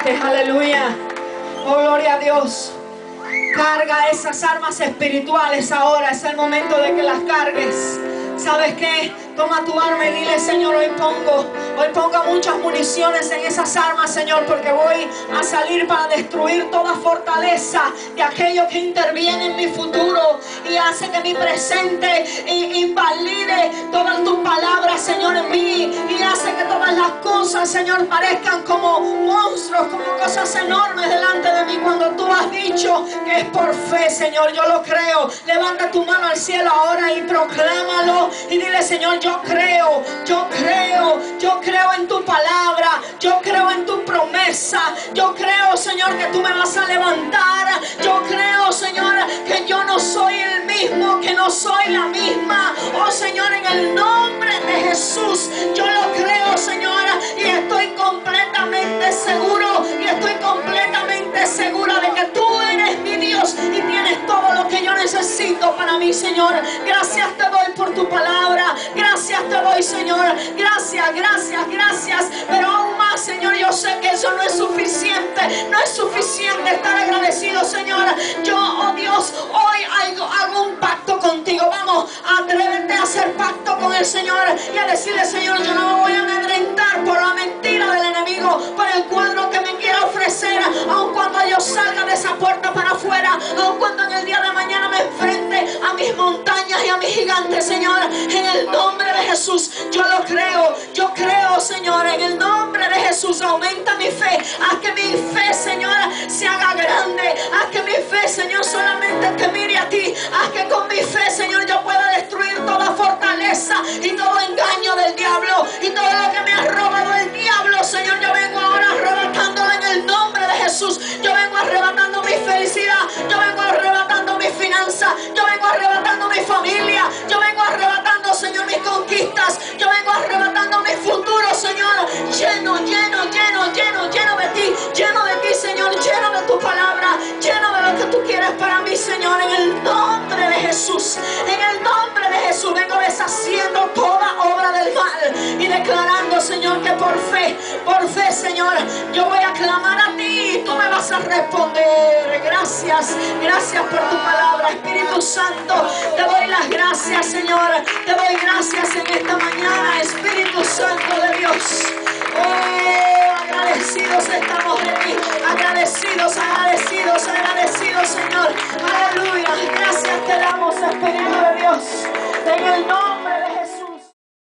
fuerte. Aleluya. Oh, gloria a Dios. Carga esas armas espirituales ahora. Es el momento de que las cargues. ¿Sabes qué? Toma tu arma y dile: Señor, hoy pongo muchas municiones en esas armas, Señor, porque voy a salir para destruir toda fortaleza de aquello que interviene en mi futuro y hace que mi presente invalide todas tus palabras, Señor, en mí, y hace que todas las cosas, Señor, parezcan como monstruos, como cosas enormes delante de mí, cuando tú has dicho que es por fe, Señor. Yo lo creo. Levanta tu mano al cielo ahora y proclámalo y dile: Señor, yo creo en tu palabra, yo creo en tu promesa, yo creo, Señor, que tú me vas a levantar, yo creo, Señor, que yo no soy el mismo, que no soy la misma. Oh, Señor, en el nombre de Jesús, yo lo creo, Señor, y estoy completamente seguro, de que tú eres mi Dios y tienes todo lo que yo necesito para mí, Señor. Gracias te doy por tu palabra, gracias te doy, Señor, gracias, pero aún más, Señor, yo sé que eso no es suficiente estar agradecido, Señor. Yo, oh Dios, hoy hago un pacto contigo. Vamos, atrévete a hacer pacto con el Señor y a decirle: Señor, yo no me voy a amedrentar por la mentira del enemigo, por el cuadro que me quiera ofrecer, aun cuando yo salga de esa puerta para afuera, aun cuando en el día de mañana me enfrente a mis montañas y a mis gigantes, Señor, en el nombre de Jesús, yo creo, Señor, en el nombre de Jesús. Aumenta mi fe, haz que mi fe, Señor, se haga grande, haz que mi fe, Señor, solamente te mire a ti, haz que con mi fe, Señor, yo pueda destruir toda fortaleza y todo engaño del diablo y todo lo que me ha robado el diablo, Señor. Yo vengo ahora arrebatándolo en el nombre de Jesús. Yo vengo arrebatando mi felicidad, yo vengo arrebatando mi finanza, yo vengo arrebatando mi familia, yo vengo arrebatando, Señor, mis conquistas, yo vengo arrebatando mi futuro, Señor, lleno de ti, Señor, lleno de tu palabra, lleno de lo que tú quieres para mí, Señor, en el nombre de Jesús. En el nombre de Jesús vengo deshaciendo toda obra del mal y declarando, Señor, que por fe, Señor, yo voy a clamar a ti y tú me vas a responder. Gracias por tu palabra, Espíritu Santo. Te doy las gracias, Señor. Te doy gracias en esta mañana, Espíritu Santo de Dios. Oh, agradecidos estamos